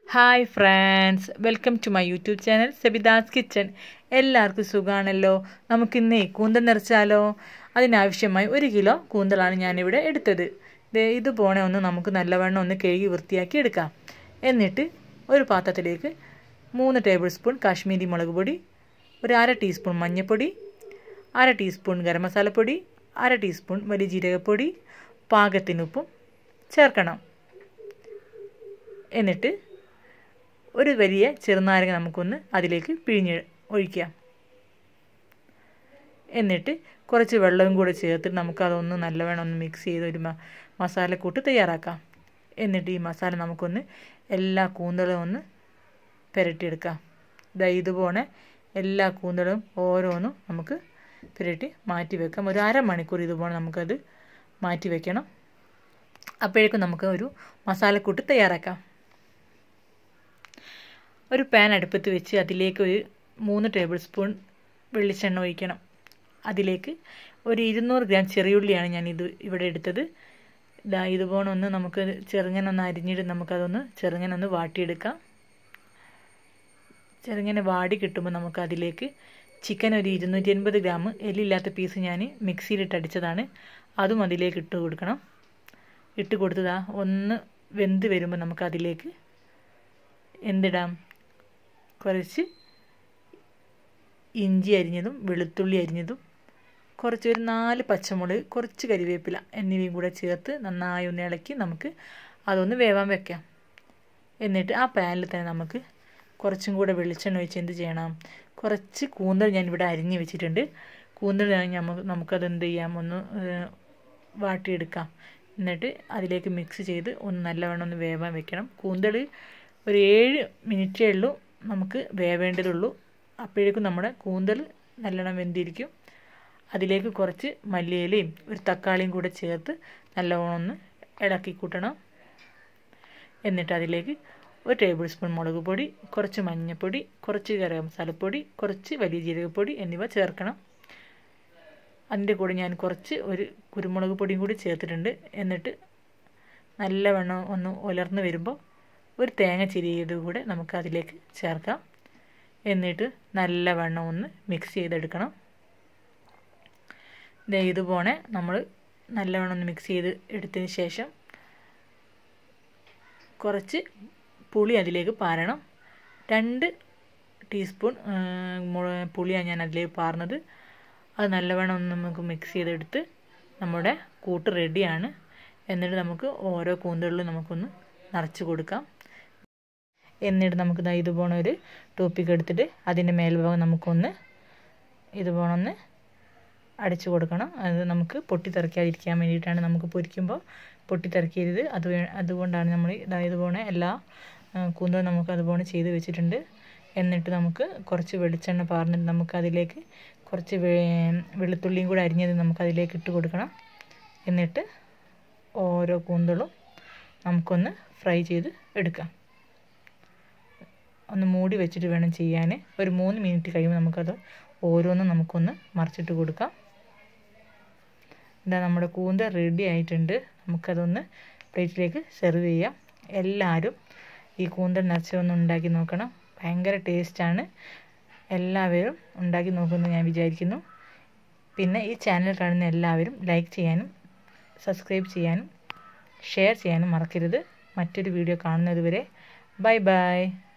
Hi friends, welcome to my YouTube channel Sabitha's Kitchen. എല്ലാവർക്കും സുഖാണല്ലോ. നമുക്കിന്ന് കൂന്തൽ നിറച്ചാലോ. അതിനാവശ്യമായി 1 കിലോ കൂന്തലാണ് ഞാൻ ഇവിടെ എടുത്തത്. ഇത് പോണേ ഒന്ന് നമുക്ക് നല്ലവണ്ണം ഒന്ന് കഴുകി വൃത്തിയാക്കി എടുക്കാം. എന്നിട്ട് ഒരു പാത്രത്തിലേക്ക് 3 ടേബിൾ സ്പൂൺ കാശ്മീരി മുളക് പൊടി, ഒരു 1/2 ടീസ്പൂൺ മഞ്ഞൾപ്പൊടി, 1/2 ടീസ്പൂൺ ഗരം മസാലപ്പൊടി, 1/2 ടീസ്പൂൺ വലിയ ജീരകപ്പൊടി, പാകത്തിന് ഉപ്പും ചേർക്കണം. എന്നിട്ട് ഒരു വലിയ ചെറുനാരങ്ങ നമുക്കൊന്ന് അതിലേക്ക് പിഴിഞ്ഞ് ഒഴിക്കാം. എന്നിട്ട് കുറച്ച് വെള്ളവും കൂടെ ചേർത്തിട്ട് നമുക്കതൊന്ന് നല്ലവണ്ണം ഒന്ന് മിക്സ് ചെയ്ത് ഒരു മസാലക്കൂട്ട് തയ്യാറാക്കാം. എന്നിട്ട് ഈ മസാല നമുക്കൊന്ന് എല്ലാ കൂന്തലും ഒന്ന് പുരട്ടിയെടുക്കാം. ഇതുപോലെ എല്ലാ കൂന്തലും ഓരോന്നും നമുക്ക് പുരട്ടി മാറ്റി വെക്കാം. ഒരു 1/2 മണിക്കൂർ ഇതുപോലെ നമുക്കത് മാറ്റി വെക്കണം. അപ്പോഴേക്കും നമുക്ക് ഒരു മസാലക്കൂട്ട് തയ്യാറാക്കാം. ഒരു പാൻ അടുപ്പത്ത് വെച്ച് അതിലേക്ക് ഒരു 3 ടേബിൾ സ്പൂൺ വെളിച്ചെണ്ണ ഒഴിക്കണം. അതിലേക്ക് ഒരു 200 ഗ്രാം ചെറിയുള്ളിയാണ് ഞാൻ ഇവിടെ എടുത്തത്. ഇതുപോലെ ഒന്ന് നമുക്ക് ചെറുങ്ങനെ അരിഞ്ഞിട്ട് നമുക്കതൊന്ന് ചെറുങ്ങനെ വാട്ടിയെടുക്കാം. ചെറുങ്ങനെ വാടി കിട്ടുമ്പോൾ നമുക്ക് അതിലേക്ക് ചിക്കൻ ഒരു 280 ഗ്രാം എല്ലില്ലാത്ത പീസ് ഞാൻ മിക്സിയിലിട്ട് അടിച്ചതാണ്. അതും അതിലേക്ക് ഇട്ട് കൊടുക്കണം. ഇട്ട് കൊടുത്തതാ ഒന്ന് വെന്ത് വരുമ്പോൾ നമുക്ക് അതിലേക്ക് എന്തിടാം, കുറച്ച് ഇഞ്ചി അരിഞ്ഞതും വെളുത്തുള്ളി അരിഞ്ഞതും, കുറച്ച് ഒരു 4 പച്ചമുളക്, കുറച്ച് കരിവേപ്പില എന്നിവയും കൂടെ ചേർത്ത് നന്നായി ഒന്ന് ഇളക്കി നമുക്ക് അതൊന്ന് വേവാൻ വെക്കാം. എന്നിട്ട് ആ പാനിൽ തന്നെ നമുക്ക് കുറച്ചും കൂടെ വെളിച്ചെണ്ണ ഒഴിച്ച് എന്ത് ചെയ്യണം, കുറച്ച് കൂന്തൽ ഞാൻ ഇവിടെ അരിഞ്ഞ് വെച്ചിട്ടുണ്ട്. കൂന്തൽ നമുക്കത് എന്ത് ചെയ്യാം, ഒന്ന് വാട്ടിയെടുക്കാം. എന്നിട്ട് അതിലേക്ക് മിക്സ് ചെയ്ത് ഒന്ന് നല്ലവണ്ണം ഒന്ന് വേവാൻ വെക്കണം. കൂന്തൽ ഒരു 7 മിനിറ്റേ ഉള്ളൂ നമുക്ക് വേവേണ്ടതുള്ളൂ. അപ്പോഴേക്കും നമ്മുടെ കൂന്തൽ നല്ലോണം വെന്തിരിക്കും. അതിലേക്ക് കുറച്ച് മല്ലിയിലയും ഒരു തക്കാളിയും കൂടെ ചേർത്ത് നല്ലവണ്ണം ഒന്ന് ഇളക്കി കൂട്ടണം. എന്നിട്ട് അതിലേക്ക് 1 ടേബിൾ സ്പൂൺ മുളക് പൊടി, കുറച്ച് മഞ്ഞൾപ്പൊടി, കുറച്ച് ഗരം മസാലപ്പൊടി, കുറച്ച് വലിയ ജീരകപ്പൊടി എന്നിവ ചേർക്കണം. അതിൻ്റെ കൂടെ ഞാൻ കുറച്ച് ഒരു കുരുമുളക് പൊടിയും കൂടി ചേർത്തിട്ടുണ്ട്. എന്നിട്ട് നല്ലവണ്ണം ഒന്ന് ഉലർന്ന് വരുമ്പോൾ ഒരു തേങ്ങ ചിരിയത് കൂടെ നമുക്ക് അതിലേക്ക് ചേർക്കാം. എന്നിട്ട് നല്ലവണ്ണം ഒന്ന് മിക്സ് ചെയ്തെടുക്കണം. ഇതുപോലെ നമ്മൾ നല്ലവണ്ണം ഒന്ന് മിക്സ് ചെയ്ത് എടുത്തതിന് ശേഷം കുറച്ച് പുളി അതിലേക്ക് പാരണം. 2 ടീസ്പൂൺ പുളിയാണ് ഞാൻ അതിലേക്ക് പാർന്നത്. അത് നല്ലവണ്ണം ഒന്ന് നമുക്ക് മിക്സ് ചെയ്തെടുത്ത് നമ്മുടെ കൂട്ട് റെഡിയാണ്. എന്നിട്ട് നമുക്ക് ഓരോ കൂന്തലിലും നമുക്കൊന്ന് നിറച്ച് കൊടുക്കാം. എന്നിട്ട് നമുക്ക് ഇതുപോലെ ഒരു ടോപ്പിക്ക് എടുത്തിട്ട് അതിൻ്റെ മേൽഭാഗം നമുക്കൊന്ന് ഇതുപോലെ ഒന്ന് അടിച്ചു കൊടുക്കണം. അത് നമുക്ക് പൊട്ടിത്തെറിക്കാതിരിക്കാൻ വേണ്ടിയിട്ടാണ്. നമുക്ക് പൊരിക്കുമ്പോൾ പൊട്ടിത്തെറിക്കരുത്. അതുകൊണ്ടാണ് നമ്മൾ ഇതുപോലെ എല്ലാ കൂന്തലും നമുക്ക് അതുപോലെ ചെയ്ത് വെച്ചിട്ടുണ്ട്. എന്നിട്ട് നമുക്ക് കുറച്ച് വെളിച്ചെണ്ണ പാർന്നിട്ട് നമുക്ക് അതിലേക്ക് കുറച്ച് വെളുത്തുള്ളിയും കൂടെ അരിഞ്ഞത് നമുക്ക് അതിലേക്ക് ഇട്ട് കൊടുക്കണം. എന്നിട്ട് ഓരോ കൂന്തലും നമുക്കൊന്ന് ഫ്രൈ ചെയ്ത് എടുക്കാം. ഒന്ന് മൂടി വെച്ചിട്ട് വേണം ചെയ്യാൻ. ഒരു 3 മിനിറ്റ് കഴിയുമ്പോൾ നമുക്കത് ഓരോന്നും നമുക്കൊന്ന് മറിച്ചിട്ട് കൊടുക്കാം. നമ്മുടെ കൂന്തൽ റെഡി ആയിട്ടുണ്ട്. നമുക്കതൊന്ന് പ്ലേറ്റിലേക്ക് സെർവ് ചെയ്യാം. എല്ലാവരും ഈ കൂന്തൽ നിറച്ചൊന്ന് ഉണ്ടാക്കി നോക്കണം. ഭയങ്കര ടേസ്റ്റാണ്. എല്ലാവരും ഉണ്ടാക്കി നോക്കുമെന്ന് ഞാൻ വിചാരിക്കുന്നു. പിന്നെ ഈ ചാനൽ കാണുന്ന എല്ലാവരും ലൈക്ക് ചെയ്യാനും സബ്സ്ക്രൈബ് ചെയ്യാനും ഷെയർ ചെയ്യാനും മറക്കരുത്. മറ്റൊരു വീഡിയോ കാണുന്നത് വരെ ബൈ ബൈ.